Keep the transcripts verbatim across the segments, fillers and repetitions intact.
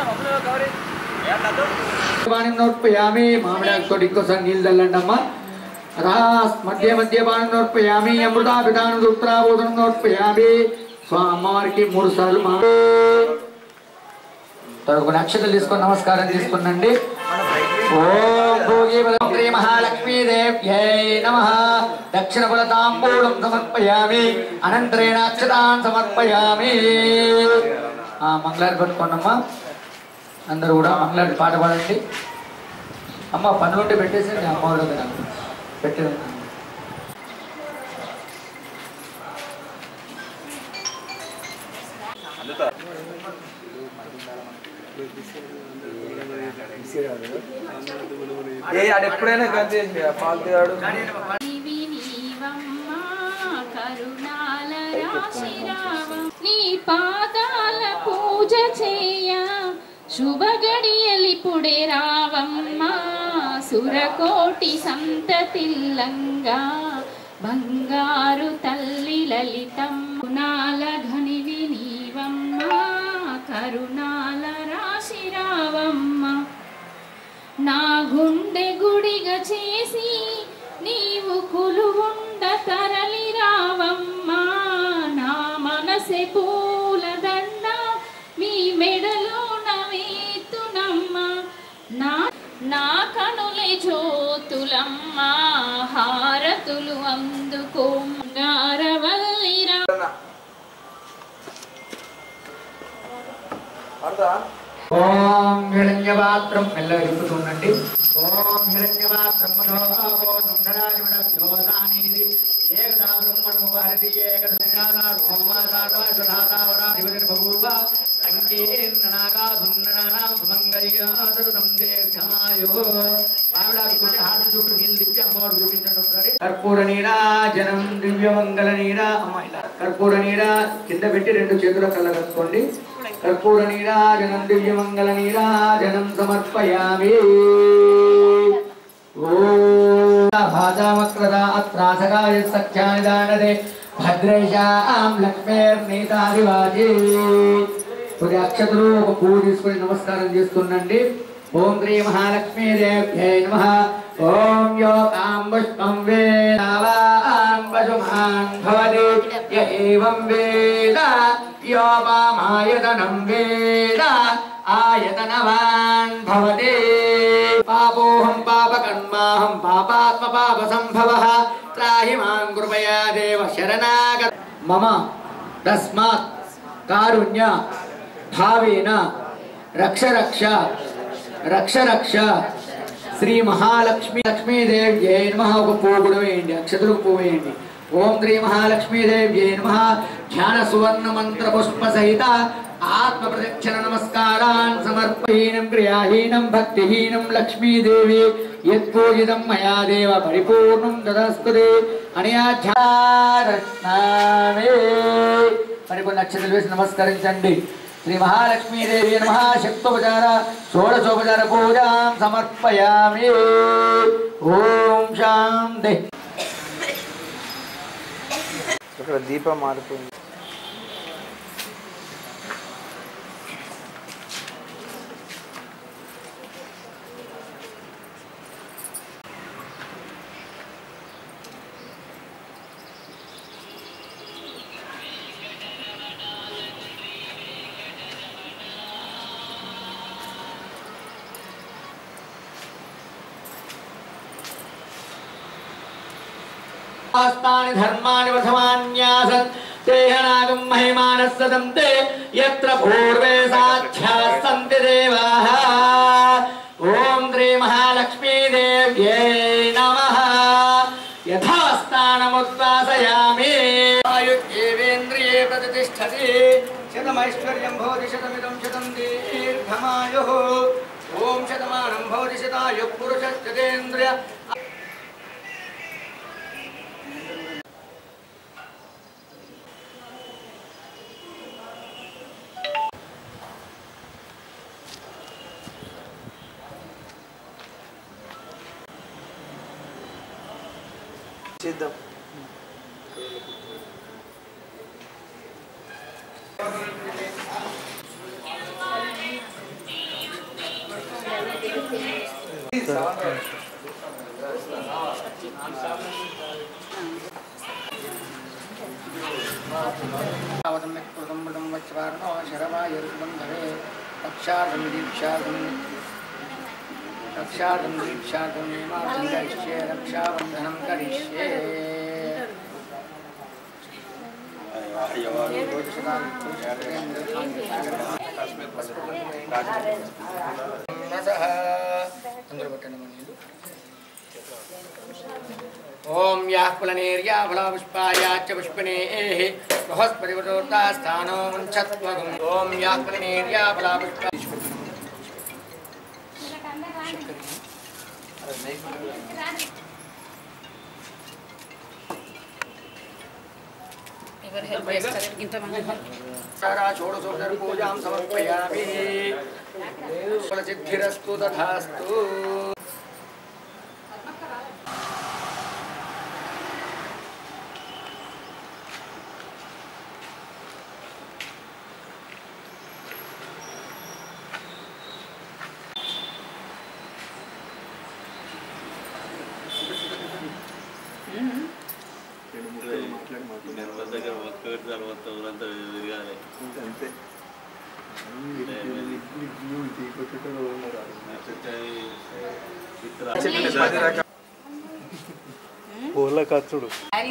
నోర్పయామి మామిడాకుతో ఇంకోసారి నీళ్ళు చల్లండమ్మా రాస్ మధ్య మధ్య బాణం నోర్పయామి అమృతా పితాను దుత్రాబోధనం నోర్పయామి స్వా అమ్మవారికి మూడు సార్లు మా కొన్ని అక్షతలు తీసుకొని నమస్కారం తీసుకున్నండి. ఓం భోగి శ్రీ మహాలక్ష్మీదేవ్యై నమః. దక్షిణ ఫలతాంబూలం సమర్పయామి అనంతరేణ అక్షతాన్ సమర్పయామి. మంగళారి పట్టుకోండమ్మా అందరూ కూడా మంగళారి పాట పాడండి. అమ్మ పనులుంటే పెట్టేసి అమ్మవారి దగ్గర పెట్టేది. ఎప్పుడైనా పాల్తాడు నీ పాదాల పూజ చేయ శుభ గడియలిపుడే రావమ్మా సురకోటి సంతతిల్లంగా బంగారు తల్లి లలితమ్మునాల ఘనివి నీవమ్మా కరుణాల రాశి రావమ్మ. నా గుండె గుడిగా చేసి నీవు కులువుండ తరలి రావమ్మా నా మనసె పూలదండ మీ మెడలో నవేతునమ్మ నా నా కనులే జ్యోతులమ్మ హారతులు అందుకో గారవల్లిరా. ఓం హిరణ్యపాత్రం మెల్లగా చెప్పుతుండండి. ఓం హిరణ్యపాత్రం మనోభో నందరాజుడోదానేది ఏకదా బ్రహ్మణో భారతి ఏకదారు హోమాసార్వాసుధాతావరాధిపతిర్బభూవ సంకీర్ణనాగా సుందరానాం సుమంగళ్యాతరుతం దీర్ఘమాయో. ఆవిడాకు కొట్టి హారతి చుట్టూ నీళ్ళు తిప్పి అమ్మవారు చూపించండి ఒకసారి. కర్పూర నీరాజనం దివ్యమంగళ నీరా అమ్మ ఇలా కర్పూర నీరా కింద పెట్టి రెండు చేతుల కళ్ళ కట్టుకోండి. కర్పూర నీరాజనం దివ్యమంగళ నీరాజనం సమర్పయామి. భాజావక్రదాత్రాసగాయ సఖ్యాని దానదే భద్రేశాం లక్ష్మీర్నీతాదివాజీ. కొద్ది అక్షతులు ఒక పువ్వు తీసుకుని నమస్కారం చేస్తుండండి. ఓం శ్రీ మహాలక్ష్మీదేవ్యై నమః. ఓం యోగాం పుష్పం వేదావాం పశుమాన్ భవతి య ఏవం వేద यो मामायतनं वेद आयतनवान् भवति. पापोऽहं पापकर्माहं पापात्मपापसम्भवः त्राहि मां कृपया देव शरणागत. मम तस्मात् कारुण्य भावेन रक्ष रक्ष रक्ष रक्ष శ్రీ మహాలక్ష్మి లక్ష్మీదేవ్యై నమః. ఒక పువ్వు కూడా వేయండి, అక్షతలు పువ్వు వేయండి. ఓం శ్రీ మహాలక్ష్మీదేవ్యై నమః. ధ్యాన సువర్ణ మంత్ర పుష్ప సహిత ఆత్మ ప్రదక్షిణ నమస్కారాన్ సమర్పహీనం క్రియాహీనం భక్తిహీనం లక్ష్మీదేవి యత్పూజితం మయా దేవ పరిపూర్ణం దదాస్తుతే అనయాధ్యారస్నామే. మరి కొన్ని అక్షతలు వేసి నమస్కరించండి. శ్రీ మహాలక్ష్మీదేవి నమః. శక్తోపచార షోడశోపచార పూజాం సమర్పయామి. ఓం శాంతి. ఇక్కడ దీపం మారిపోయింది. आस्तानि धर्माणि वधमान्यासन् तेहनागं महिमानः सदन्ते यत्र पूर्वे साध्याः सन्ति देवाः. ओम श्री महालक्ष्मीदेव्यै नमः. यथास्थानमुद्वासयामि. आयुर्येवेन्द्रिये प्रतिष्ठति शतमैश्वर्यं भवति शतमिदं शतं दीर्घमायुः. ओम शतमानं भवति शतायुः पुरुषश्चतेन्द्रिय. చేద్దాం. रक्षार्थं दीक्षार्थं रक्षार्थं दीक्षार्थं नियमार्थं करिष्ये रक्षाबन्धनं करिष्ये ओम याः कुलनेर्या फलापुष्पाया च पुष्पिनेः बृहस्पतिवतोर्तास्थानो वञ्चत्वगुम् ओम याः कुलनेर्या फलापुष्पा सारा षोडशोपचार पूजां समर्पयामि फलसिद्धिरस्तु तथास्तु పూల ఖర్చుడు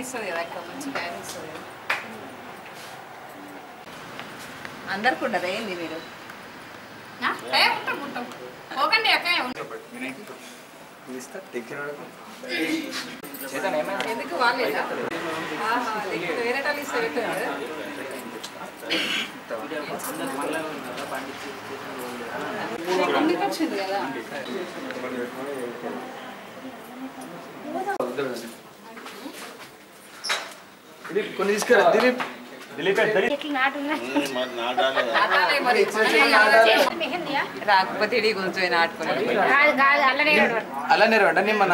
అందరికి ఉండదు ఏంది మీరు ఎందుకు వాళ్ళేదా వేరే వాళ్ళు ఇస్తే వచ్చింది కదా కొన్ని తీసుకురా దిలీప్ రాకపోతే ఇడి కూర్చొని నాటుకుని అలానే రండి నిమ్మన్నా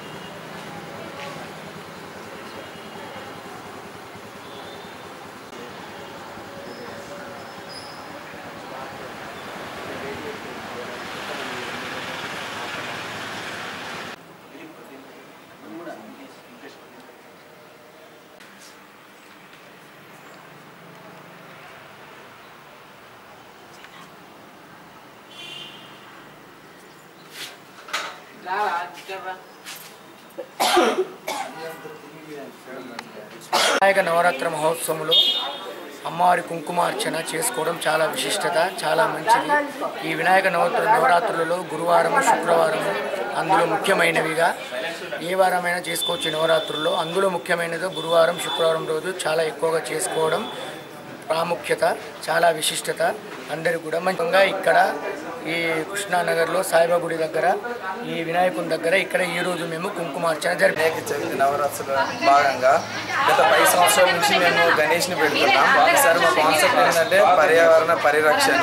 వినాయక నవరాత్రి మహోత్సవంలో అమ్మవారి కుంకుమార్చన చేసుకోవడం చాలా విశిష్టత, చాలా మంచిది. ఈ వినాయక నవరాత్రి నవరాత్రులలో గురువారము శుక్రవారము అందులో ముఖ్యమైనవిగా ఏ వారమైనా చేసుకోవచ్చు. నవరాత్రుల్లో అందులో ముఖ్యమైనది గురువారం శుక్రవారం రోజు చాలా ఎక్కువగా చేసుకోవడం ప్రాముఖ్యత, చాలా విశిష్టత అందరికీ కూడా. మంచిగా ఇక్కడ ఈ కృష్ణానగర్లో సాయిబాబా గుడి దగ్గర ఈ వినాయకుని దగ్గర ఇక్కడ ఈ రోజు మేము కుంకుమార్చన జరిపి వినాయక చవితి నవరాత్రుల భాగంగా గత పది సంవత్సరాల నుంచి మేము గణేష్ని పెడుతున్నాం. ఈసారి మా కాన్సెప్ట్ ఏంటంటే పర్యావరణ పరిరక్షణ.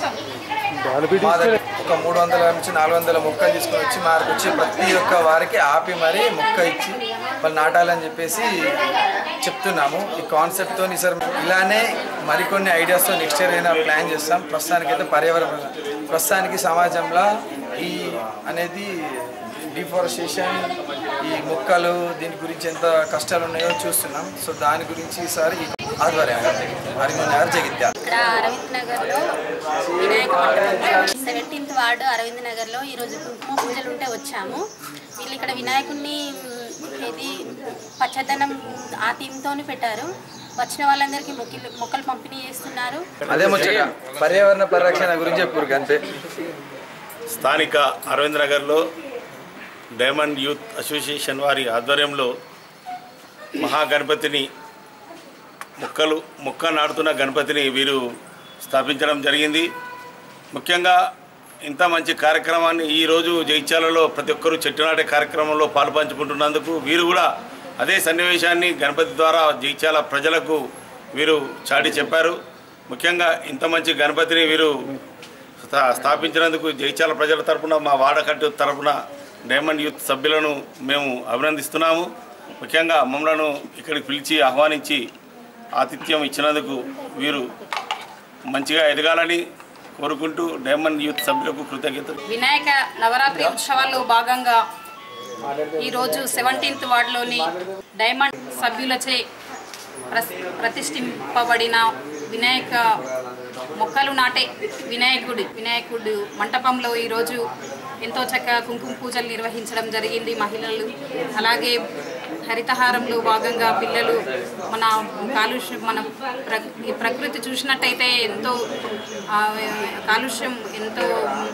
మా దగ్గర ఒక మూడు వందల నుంచి నాలుగు వందల మొక్కలు తీసుకొని వచ్చి మాకు వచ్చి ప్రతి ఒక్క వారికి ఆపి మరీ మొక్క ఇచ్చి వాళ్ళు నాటాలని చెప్పేసి చెప్తున్నాము. ఈ కాన్సెప్ట్తో ఈసారి ఇలానే మరికొన్ని ఐడియాస్తో నెక్స్ట్ ఇయర్ అయినా ప్లాన్ చేస్తాం. ప్రస్తుతానికైతే పర్యావరణ ప్రస్తుతానికి సమాజంలో ఈ అనేది డిఫారెస్టేషన్, ఈ మొక్కలు దీని గురించి ఎంత కష్టాలు ఉన్నాయో చూస్తున్నాం. సో దాని గురించి ఈసారి ఆధ్వర్యంగా అరవింద్ నగర్ జగిత్యాల ఇక్కడ అరవింద్ నగర్లో వినాయక మండపం సెవెంటీన్త్ వార్డు అరవింద్ నగర్లో ఈరోజు కుంకుమ పూజలు ఉంటే వచ్చాము. వీళ్ళు ఇక్కడ వినాయకుడిని ఇది పచ్చదనం ఆ థీమ్తో పెట్టారు. వచ్చిన వాళ్ళందరికీ మొక్కలు మొక్కలు పంపిణీ చేస్తున్నారు. అదే ముచ్చట పర్యావరణ పరిరక్షణ గురించి చెప్పారు. అంతే స్థానిక అరవింద్ నగర్లో డైమండ్ యూత్ అసోసియేషన్ వారి ఆధ్వర్యంలో మహాగణపతిని మొక్కలు మొక్క నాటుతున్న గణపతిని వీరు స్థాపించడం జరిగింది. ముఖ్యంగా ఇంత మంచి కార్యక్రమాన్ని ఈరోజు జగిత్యాలలో ప్రతి ఒక్కరూ చెట్టు నాటే కార్యక్రమంలో పాల్పంచుకుంటున్నందుకు వీరు కూడా అదే సన్నివేశాన్ని గణపతి ద్వారా జగిత్యాల ప్రజలకు వీరు చాటి చెప్పారు. ముఖ్యంగా ఇంత మంచి గణపతిని వీరు స్థాపించినందుకు జగిత్యాల ప్రజల తరపున మా వాడకట్టు తరపున డైమండ్ యూత్ సభ్యులను మేము అభినందిస్తున్నాము. ముఖ్యంగా మమ్మలను ఇక్కడికి పిలిచి ఆహ్వానించి ఆతిథ్యం ఇచ్చినందుకు వీరు మంచిగా ఎదగాలని కోరుకుంటూ డైమండ్ యూత్ సభ్యులకు కృతజ్ఞతలు. వినాయక నవరాత్రి ఉత్సవాల్లో భాగంగా ఈరోజు సెవెంటీన్త్ వార్డులోని డైమండ్ సభ్యులచే ప్రతిష్ఠింపబడిన వినాయక మొక్కలు నాటే వినాయకుడి వినాయకుడు మంటపంలో ఈరోజు ఎంతో చక్కగా కుంకుమ పూజలు నిర్వహించడం జరిగింది మహిళలు. అలాగే హరితహారంలో భాగంగా పిల్లలు మన కాలుష్యం మన ప్ర ప్రకృతి చూసినట్టయితే ఎంతో కాలుష్యం ఎంతో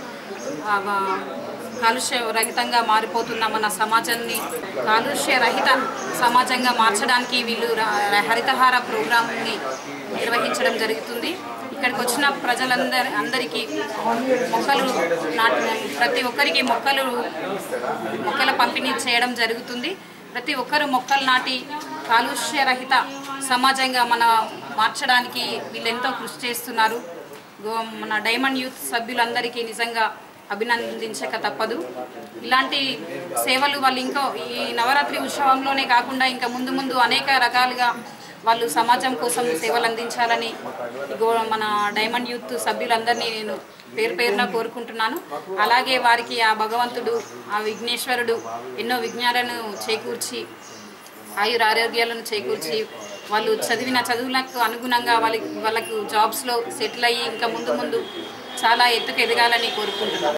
కాలుష్య రహితంగా మారిపోతున్న మన సమాజాన్ని కాలుష్య రహిత సమాజంగా మార్చడానికి వీళ్ళు హరితహార ప్రోగ్రాంని నిర్వహించడం జరుగుతుంది. ఇక్కడికి వచ్చిన ప్రజలందరి అందరికీ మొక్కలు నాటి ప్రతి ఒక్కరికి మొక్కలు మొక్కల పంపిణీ చేయడం జరుగుతుంది. ప్రతి ఒక్కరు మొక్కలు నాటి కాలుష్య రహిత సమాజంగా మన మార్చడానికి వీళ్ళు ఎంతో కృషి చేస్తున్నారు. మన డైమండ్ యూత్ సభ్యులందరికీ నిజంగా అభినందించక తప్పదు. ఇలాంటి సేవలు వాళ్ళు ఇంకో ఈ నవరాత్రి ఉత్సవంలోనే కాకుండా ఇంకా ముందు ముందు అనేక రకాలుగా వాళ్ళు సమాజం కోసం సేవలు అందించాలని మన డైమండ్ యూత్ సభ్యులందరినీ నేను పేరు పేరున కోరుకుంటున్నాను. అలాగే వారికి ఆ భగవంతుడు ఆ విఘ్నేశ్వరుడు ఎన్నో విజ్ఞానాలను చేకూర్చి ఆయుర ఆరోగ్యాలను చేకూర్చి వాళ్ళు చదివిన చదువులకు అనుగుణంగా వాళ్ళకి వాళ్ళకు జాబ్స్లో సెటిల్ అయ్యి ఇంకా ముందు ముందు చాలా ఎత్తుకు ఎదగాలని కోరుకుంటున్నాను.